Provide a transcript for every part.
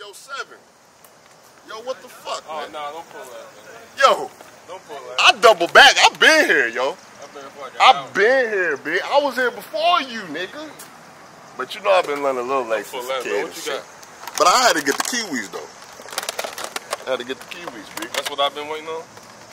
Yo, 7. Yo, what the fuck, man? Oh, nah, don't pull that, man. Yo. Don't pull that. I double back. I've been here, yo. I've been here, bitch. I was here before you, nigga. But you know I've been learning a little late since a kid and shit. But I had to get the Kiwis, though. I had to get the Kiwis, bitch. That's what I've been waiting on?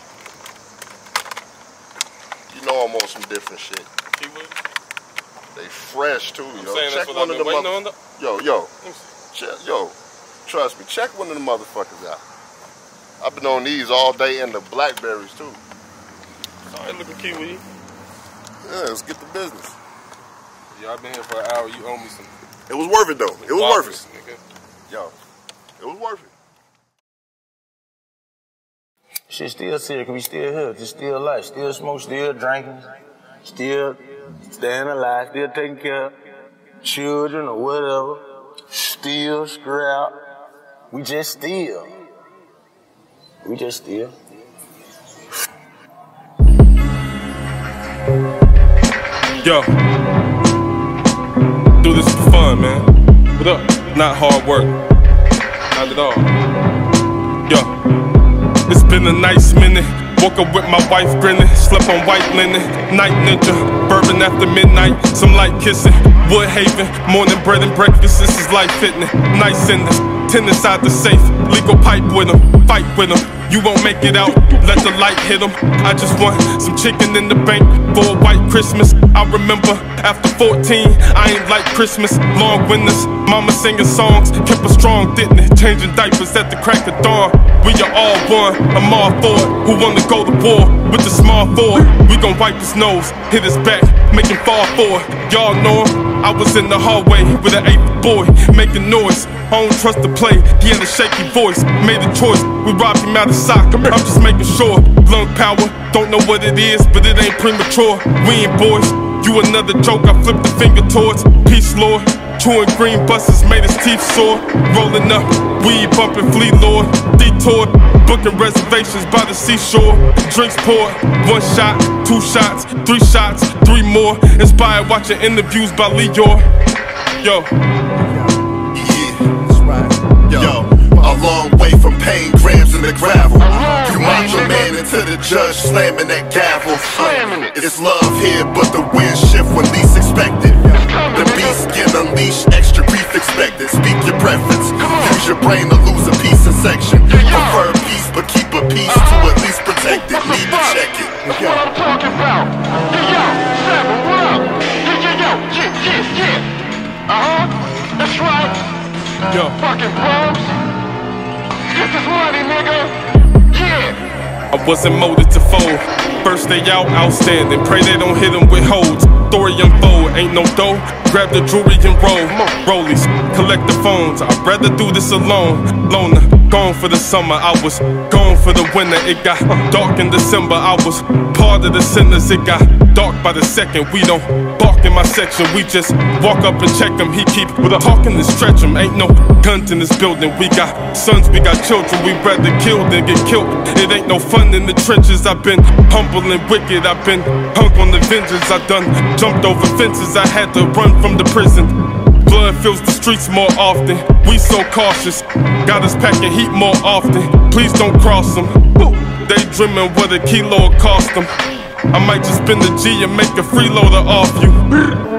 You know I'm on some different shit. Kiwis? They fresh, too, yo. Check one of the motherfuckers. Yo, trust me. Check one of the motherfuckers out. I've been on these all day and the blackberries, too. Alright, look at Kiwi. Yeah, let's get the business. Yeah, I've been here for an hour. You owe me some. It was worth it, though. It was worth it. Nigga. Yo, it was worth it. Shit still serious, we still here, just still alive, still smoke, still drinking, still staying alive, still taking care of children or whatever, still scrap. We just still. We just still. Yo, do this for fun, man. What up? Not hard work. Not at all. Yo, it's been a nice minute. Woke up with my wife grinning. Slept on white linen. Night ninja. Bourbon after midnight. Some light kissing. Woodhaven. Morning bread and breakfast. This is life fitness. Nice in this. 10 inside the safe. Legal pipe with them. Fight with them. You won't make it out, let the light hit them. I just want some chicken in the bank for a white Christmas. I remember after 14, I ain't like Christmas. Long winters, mama singing songs, kept us strong, didn't it? Changing diapers at the crack of dawn. We are all one, I'm all for it. Who wanna go to war with the small Ford? We gon' wipe his nose, hit his back, make him fall for it. Y'all know him? I was in the hallway with an 8th boy, making noise. I don't trust the play, he had a shaky voice. Made a choice, we robbed him out of sock. I'm just making sure, lung power, don't know what it is, but it ain't premature. We ain't boys, you another joke, I flipped the finger towards. Peace, Lord, chewing green buses made his teeth sore. Rolling up, weed bumping Fleet Lord. Detour, booking reservations by the seashore. Drinks poured, 1 shot, 2 shots, 3 shots, 3 more. Inspired watching interviews by Leor. Yo. Yo, a long way from paying grams in the gravel. You macho man into the judge slamming that gavel. It's love here, but the wind shift when least expected. The beast get unleashed, extra grief expected. Speak your preference, use your brain to lose a piece in section. Prefer peace, but keep a piece to at least protect it. Need to check it. That's what I'm talking about. Yo, 7, what up? Yeah. That's right. Yo. Fucking bums. Get this money, nigga. Yeah. I wasn't molded to fold. First day out, outstanding. Pray they don't hit them with holds. Story unfold, ain't no dough. Grab the jewelry and roll. Rollies, collect the phones. I'd rather do this alone. Loner, gone for the summer. I was gone for the winter. It got dark in December. I was part of the sinners. It got dark by the second. We don't bark in my section. We just walk up and check him. He keep talking and stretch him. Ain't no guns in this building. We got sons, we got children. We rather kill than get killed. It ain't no fun in the trenches. I've been humble and wicked. I've been hung on the vengeance. I done jumped over fences. I had to run from the prison. Blood fills the streets more often. We so cautious. Got us packing heat more often. Please don't cross them. They dreaming what a kilo cost them. I might just spend a G and make a freeloader off you.